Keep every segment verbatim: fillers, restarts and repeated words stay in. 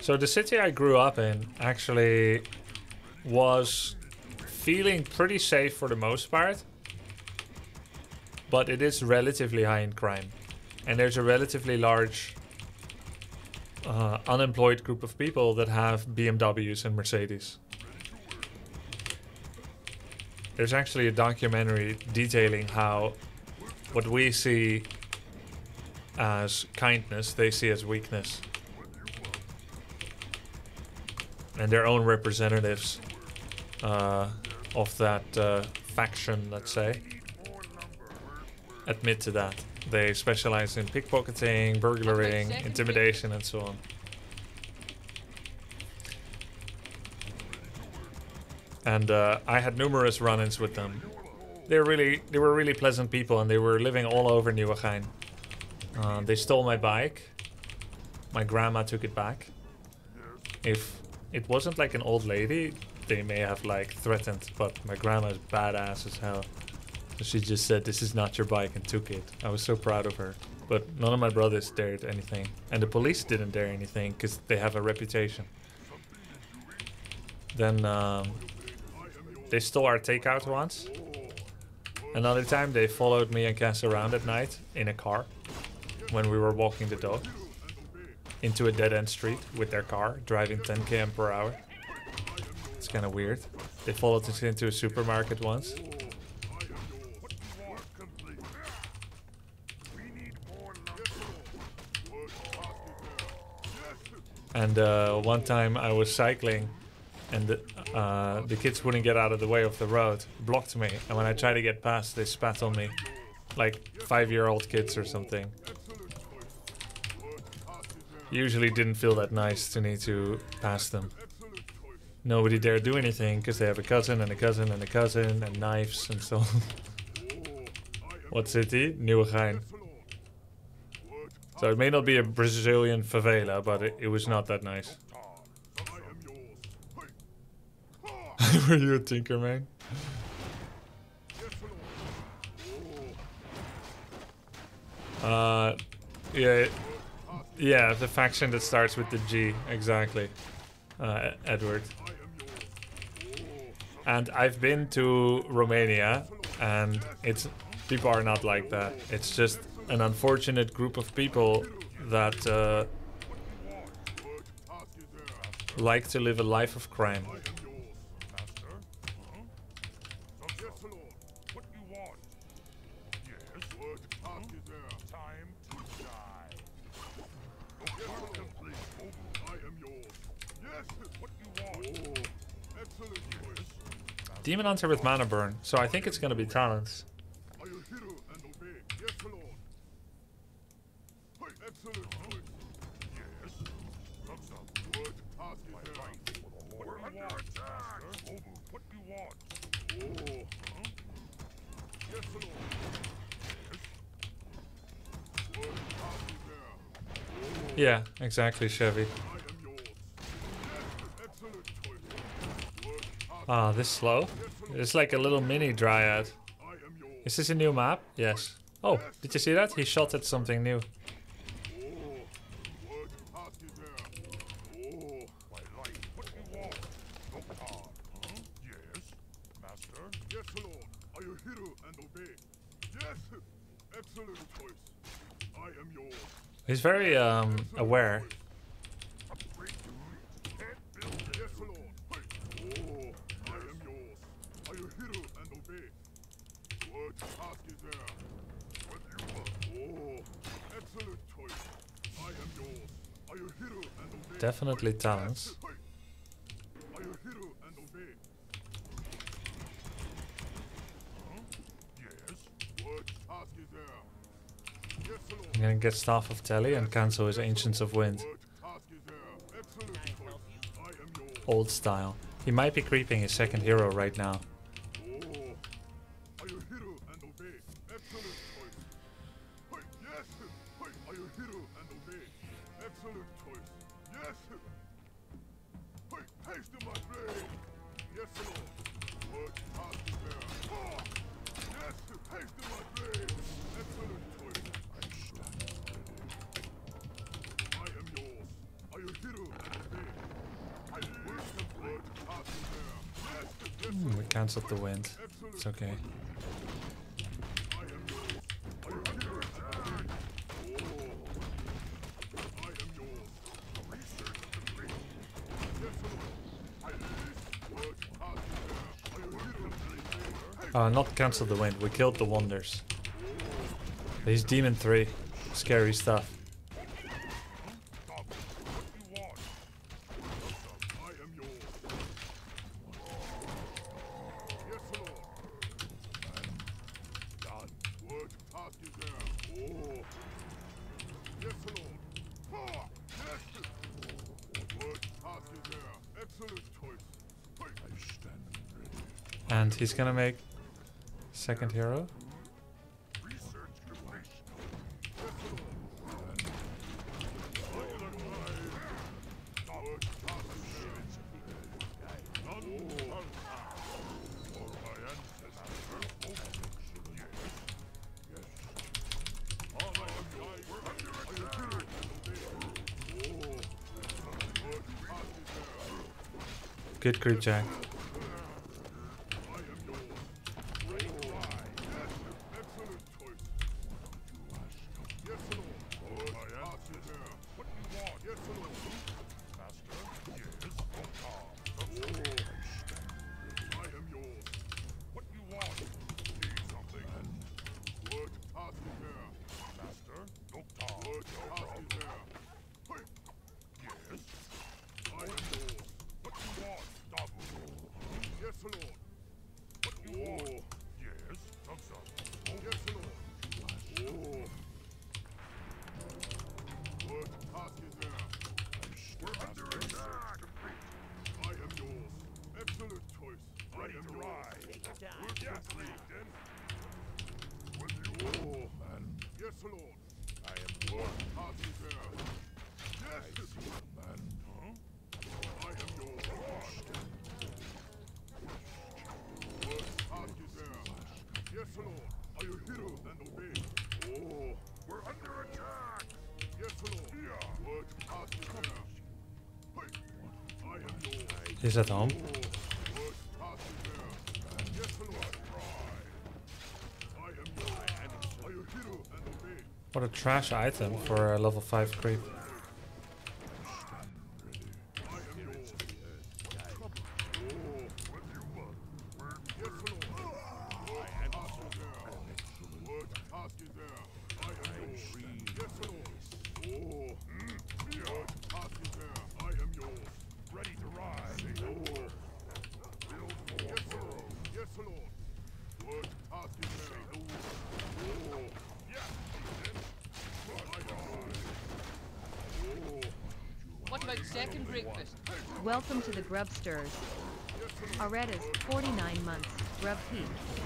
So the city I grew up in actually was feeling pretty safe for the most part, but it is relatively high in crime. And there's a relatively large uh, unemployed group of people that have B M Ws and Mercedes. There's actually a documentary detailing how what we see as kindness, they see as weakness. And their own representatives uh, of that uh, faction, let's say, admit to that. They specialize in pickpocketing, burglaring, intimidation, and so on. And uh, I had numerous run-ins with them. They were really, they were really pleasant people, and they were living all over Nieuwegein. Uh, they stole my bike. My grandma took it back. If it wasn't like an old lady, they may have like threatened, but my grandma's badass as hell. So she just said, "This is not your bike," and took it. I was so proud of her. But none of my brothers dared anything. And the police didn't dare anything because they have a reputation. Then um, they stole our takeout once. Another time they followed me and Cass around at night in a car when we were walking the dog into a dead-end street with their car, driving ten kilometers per hour. It's kind of weird. They followed us into a supermarket once. And uh, one time I was cycling and the, uh, the kids wouldn't get out of the way of the road, blocked me. And when I tried to get past, they spat on me. Like five-year-old kids or something. Usually didn't feel that nice to need to pass them. Nobody dare do anything because they have a cousin and a cousin and a cousin and knives and so on. What city? Nieuwegein. So it may not be a Brazilian favela, but it, it was not that nice. Were you a tinker, man? Uh, yeah, yeah, the faction that starts with the G, exactly. Uh, Edward. And I've been to Romania, and it's people are not like that. It's just an unfortunate group of people that uh, like to live a life of crime. Demon Hunter with Mana Burn, so I think it's gonna be Talons. Yeah, exactly, Chevy. Ah, this slow? It's like a little mini dryad. Is this a new map? Yes. Oh, did you see that? He shot at something new. He's very um, aware. Definitely Talons. I'm gonna get Staff of Telly and cancel his Ancients of Wind. Old style. He might be creeping his second hero right now. cancelled the wind. It's okay. Uh, not cancel the wind. We killed the wonders. He's Demon three. Scary stuff. And he's gonna make second hero. Good creep jack. He's at home. What a trash item for a level five creep. Second breakfast. Welcome to the Grubsters. Aretta's forty-nine months. Grub Peak.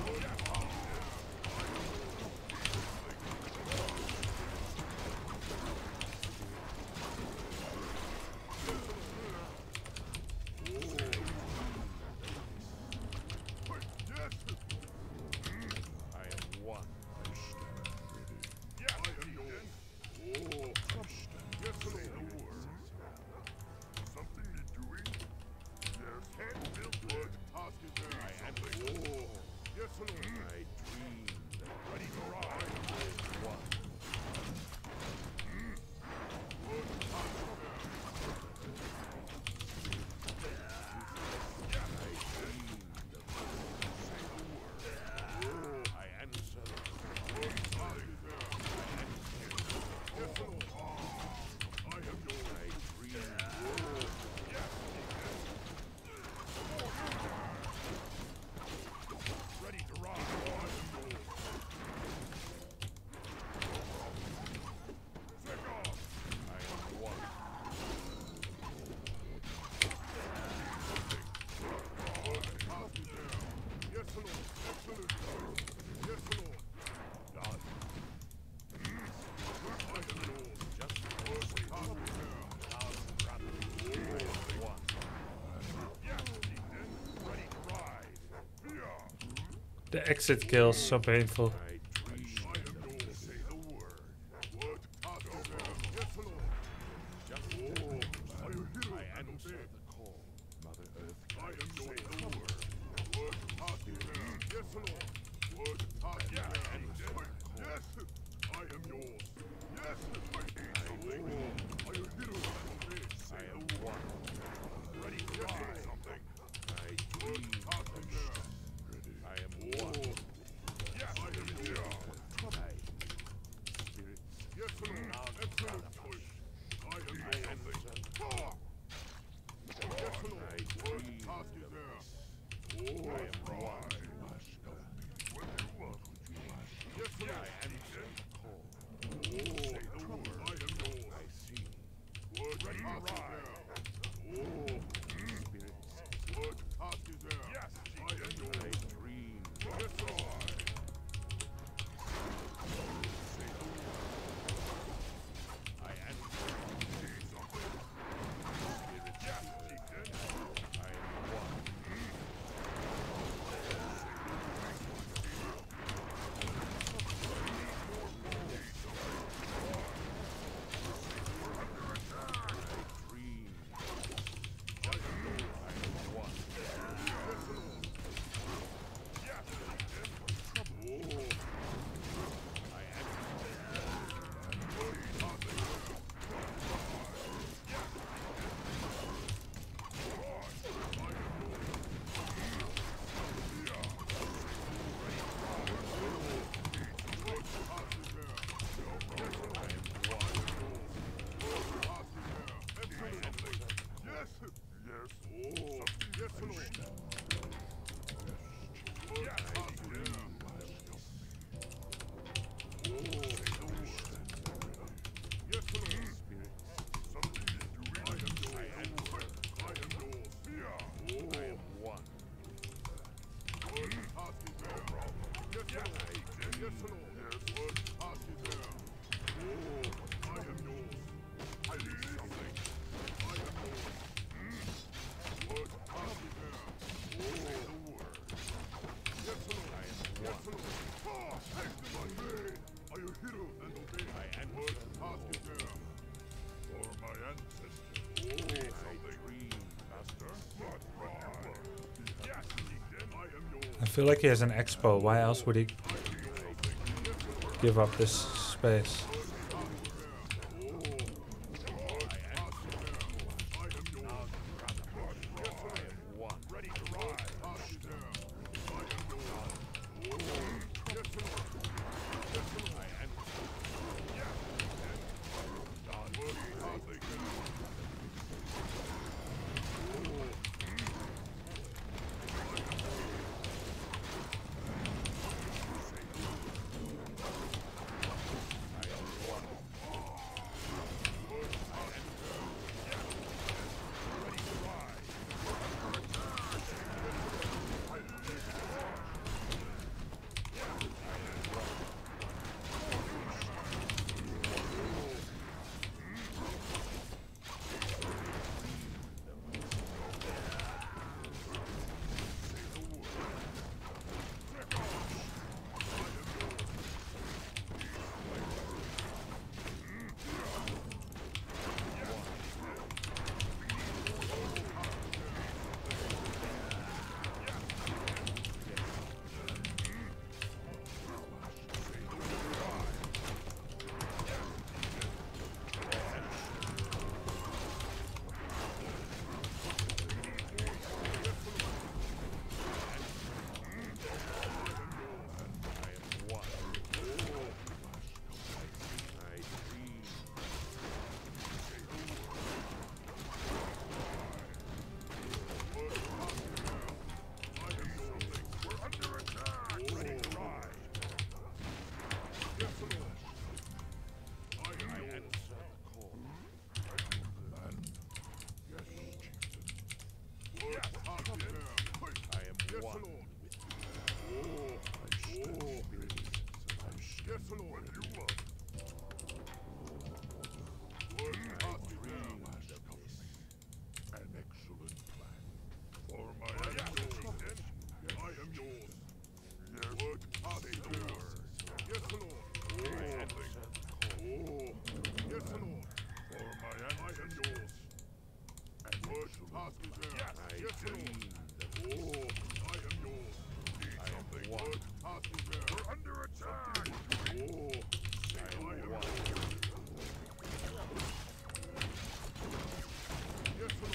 The exit kill is so painful. I feel like he has an expo. Why else would he give up this space? one. We're under attack. Oh, I am one. Yes, Lord.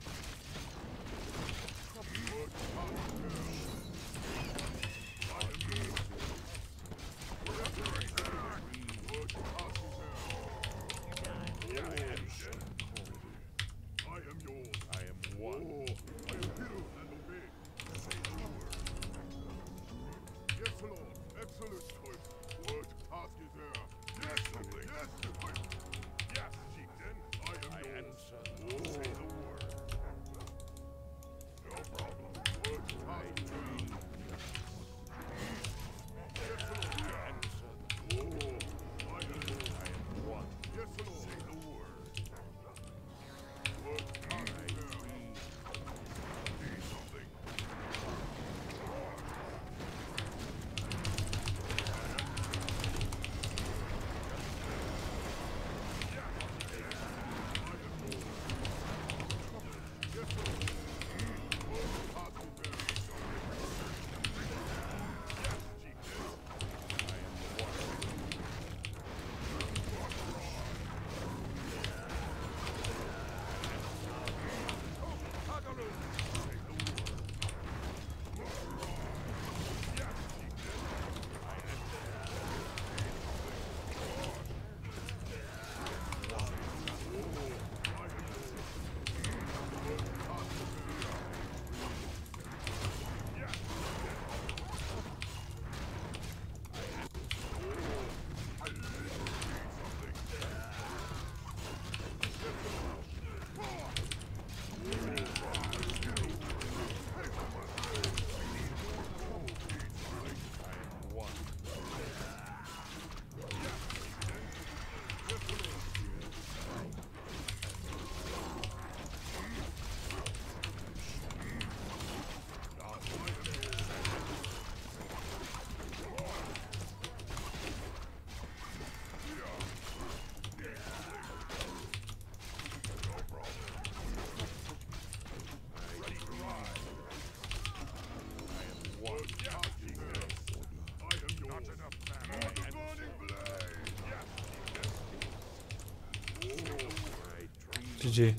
G G.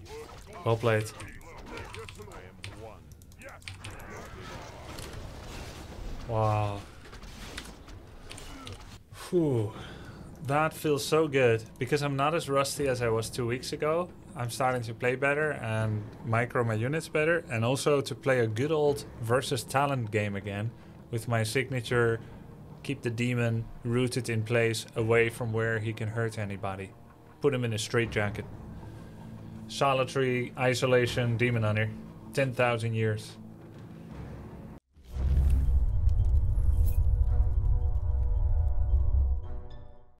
Well played. Wow. Whew. That feels so good. Because I'm not as rusty as I was two weeks ago. I'm starting to play better and micro my units better. And also to play a good old versus Talon game again. With my signature, keep the demon rooted in place away from where he can hurt anybody. Put him in a straitjacket. Solitary, isolation, demon hunter. ten thousand years.